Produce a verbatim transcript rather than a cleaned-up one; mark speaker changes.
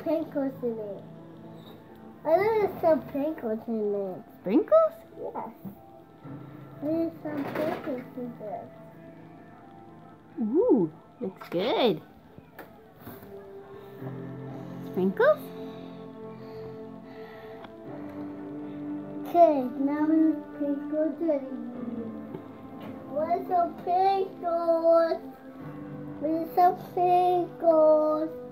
Speaker 1: sprinkles in it. I know there's some sprinkles in it.
Speaker 2: Sprinkles?
Speaker 1: Yes. There's some sprinkles in there.
Speaker 2: Ooh, looks good. Sprinkles?
Speaker 1: Okay, now we sprinkle it. Where's some sprinkles? Where's some sprinkles?